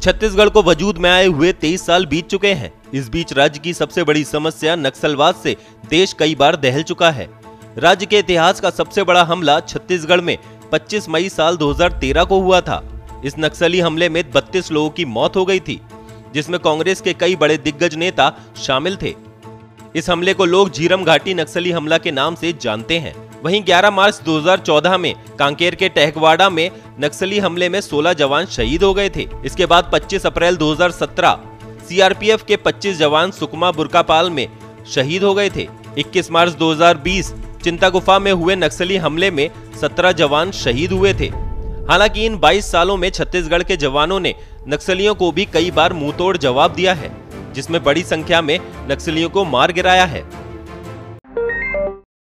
छत्तीसगढ़ को वजूद में आए हुए 23 साल बीत चुके हैं। इस बीच राज्य की सबसे बड़ी समस्या नक्सलवाद से देश कई बार दहल चुका है। राज्य के इतिहास का सबसे बड़ा हमला छत्तीसगढ़ में 25 मई साल 2013 को हुआ था। इस नक्सली हमले में 32 लोगों की मौत हो गई थी, जिसमें कांग्रेस के कई बड़े दिग्गज नेता शामिल थे। इस हमले को लोग झीरम घाटी नक्सली हमला के नाम से जानते हैं। वहीं 11 मार्च 2014 में कांकेर के टहकवाड़ा में नक्सली हमले में 16 जवान शहीद हो गए थे। इसके बाद 25 अप्रैल 2017 सीआरपीएफ के 25 जवान सुकमा बुरकापाल में शहीद हो गए थे। 21 मार्च 2020 चिंतागुफा में हुए नक्सली हमले में 17 जवान शहीद हुए थे। हालांकि इन 22 सालों में छत्तीसगढ़ के जवानों ने नक्सलियों को भी कई बार मुंहतोड़ जवाब दिया है, जिसमें बड़ी संख्या में नक्सलियों को मार गिराया है।